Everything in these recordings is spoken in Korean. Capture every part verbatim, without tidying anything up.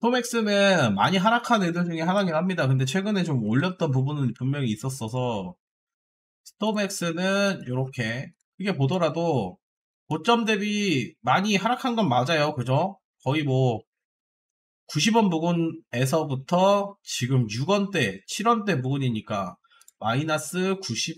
스톰엑스는 많이 하락한 애들 중에 하나긴 합니다. 근데 최근에 좀 올렸던 부분은 분명히 있었어서 스톰엑스는 이렇게 크게 보더라도 고점 대비 많이 하락한 건 맞아요. 그죠? 거의 뭐 구십 원 부근에서부터 지금 육 원대, 칠 원대 부근이니까 마이너스 구십,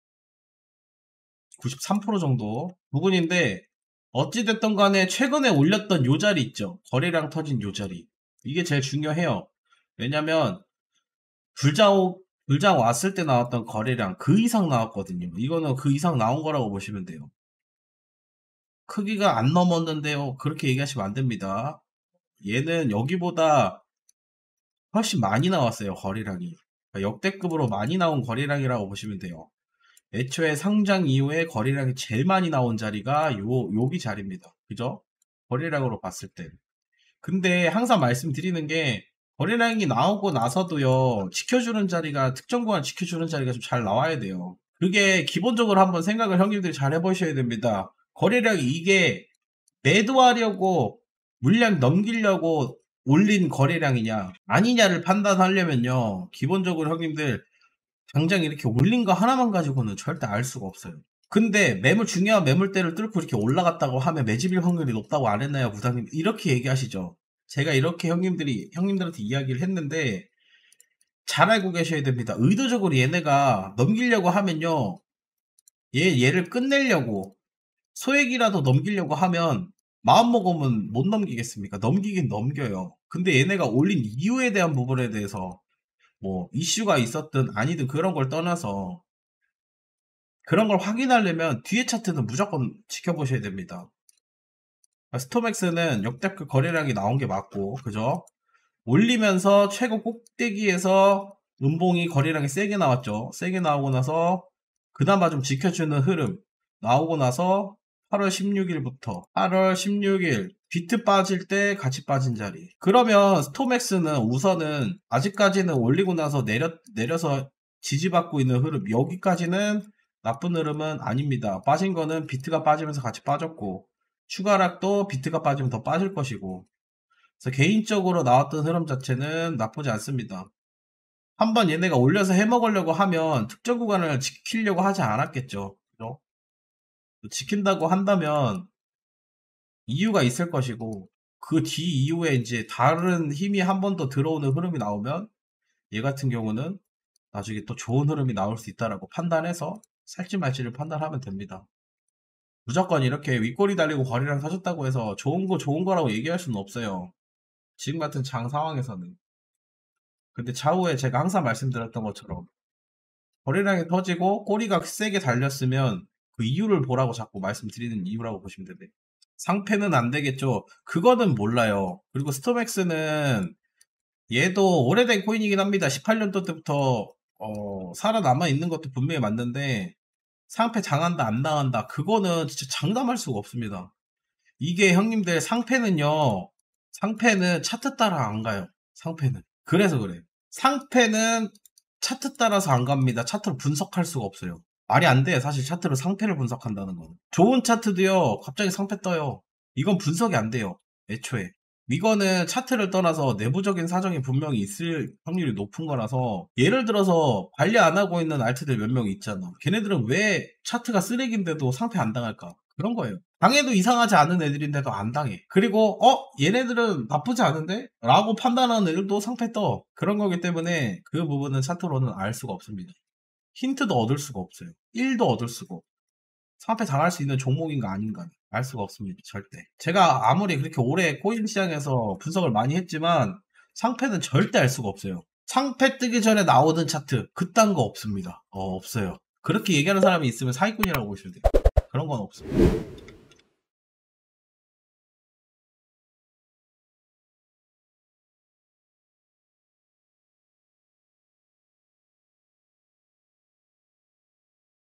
구십삼 퍼센트 정도 부근인데 어찌됐든 간에 최근에 올렸던 요 자리 있죠. 거래량 터진 요 자리. 이게 제일 중요해요. 왜냐면 불장, 불장 왔을 때 나왔던 거래량 그 이상 나왔거든요. 이거는 그 이상 나온 거라고 보시면 돼요. 크기가 안 넘었는데요. 그렇게 얘기하시면 안 됩니다. 얘는 여기보다 훨씬 많이 나왔어요. 거래량이. 그러니까 역대급으로 많이 나온 거래량이라고 보시면 돼요. 애초에 상장 이후에 거래량이 제일 많이 나온 자리가 요, 여기 자리입니다. 그죠? 거래량으로 봤을 때. 근데 항상 말씀드리는 게 거래량이 나오고 나서도요, 지켜주는 자리가, 특정 구간 지켜주는 자리가 좀 잘 나와야 돼요. 그게 기본적으로 한번 생각을 형님들이 잘 해보셔야 됩니다. 거래량이 이게 매도하려고 물량 넘기려고 올린 거래량이냐 아니냐를 판단하려면요, 기본적으로 형님들 당장 이렇게 올린 거 하나만 가지고는 절대 알 수가 없어요. 근데 매물 중요한 매물대를 뚫고 이렇게 올라갔다고 하면 매집일 확률이 높다고 안 했나요, 부장님? 이렇게 얘기하시죠. 제가 이렇게 형님들이 형님들한테 이야기를 했는데 잘 알고 계셔야 됩니다. 의도적으로 얘네가 넘기려고 하면요, 얘 얘를 끝내려고 소액이라도 넘기려고 하면 마음먹으면 못 넘기겠습니까? 넘기긴 넘겨요. 근데 얘네가 올린 이유에 대한 부분에 대해서 뭐 이슈가 있었든 아니든 그런 걸 떠나서 그런 걸 확인하려면 뒤에 차트는 무조건 지켜보셔야 됩니다. 스톰엑스는 역대급 거래량이 나온 게 맞고, 그죠? 올리면서 최고 꼭대기에서 음봉이 거래량이 세게 나왔죠. 세게 나오고 나서 그나마 좀 지켜주는 흐름 나오고 나서 팔월 십육일부터 팔월 십육일 비트 빠질 때 같이 빠진 자리. 그러면 스톰엑스는 우선은 아직까지는 올리고 나서 내려, 내려서 지지받고 있는 흐름, 여기까지는 나쁜 흐름은 아닙니다. 빠진 거는 비트가 빠지면서 같이 빠졌고 추가락도 비트가 빠지면 더 빠질 것이고, 그래서 개인적으로 나왔던 흐름 자체는 나쁘지 않습니다. 한번 얘네가 올려서 해먹으려고 하면 특정 구간을 지키려고 하지 않았겠죠. 그죠? 지킨다고 한다면 이유가 있을 것이고, 그 뒤 이후에 이제 다른 힘이 한 번 더 들어오는 흐름이 나오면 얘 같은 경우는 나중에 또 좋은 흐름이 나올 수 있다라고 판단해서 살지 말지를 판단하면 됩니다. 무조건 이렇게 윗꼬리 달리고 거리랑 사줬다고 해서 좋은 거 좋은 거라고 얘기할 수는 없어요. 지금 같은 장 상황에서는. 근데 차후에 제가 항상 말씀드렸던 것처럼 거래량이 터지고 꼬리가 세게 달렸으면 그 이유를 보라고 자꾸 말씀드리는 이유라고 보시면 됩니다. 상패는 안 되겠죠. 그거는 몰라요. 그리고 스톰엑스는 얘도 오래된 코인이긴 합니다. 십팔 년도 때부터 어, 살아남아 있는 것도 분명히 맞는데 상패 장한다 안 당한다, 그거는 진짜 장담할 수가 없습니다. 이게 형님들 상패는요, 상패는 차트 따라 안 가요. 상패는 그래서 그래. 상패는 차트 따라서 안 갑니다. 차트로 분석할 수가 없어요. 말이 안 돼. 사실 차트로 상패를 분석한다는 건. 좋은 차트도요, 갑자기 상패 떠요. 이건 분석이 안 돼요. 애초에. 이거는 차트를 떠나서 내부적인 사정이 분명히 있을 확률이 높은 거라서, 예를 들어서 관리 안 하고 있는 알트들 몇 명 있잖아. 걔네들은 왜 차트가 쓰레기인데도 상패 안 당할까? 그런 거예요. 당해도 이상하지 않은 애들인데도 안 당해. 그리고 어? 얘네들은 나쁘지 않은데? 라고 판단하는 애들도 상패 떠. 그런 거기 때문에 그 부분은 차트로는 알 수가 없습니다. 힌트도 얻을 수가 없어요. 일도 얻을 수가 없고. 상패 당할 수 있는 종목인가 아닌가 알 수가 없습니다. 절대. 제가 아무리 그렇게 오래 코인 시장에서 분석을 많이 했지만 상패는 절대 알 수가 없어요. 상패 뜨기 전에 나오던 차트 그딴 거 없습니다. 어, 없어요. 그렇게 얘기하는 사람이 있으면 사기꾼이라고 보시면 돼요. 그런 건 없어요.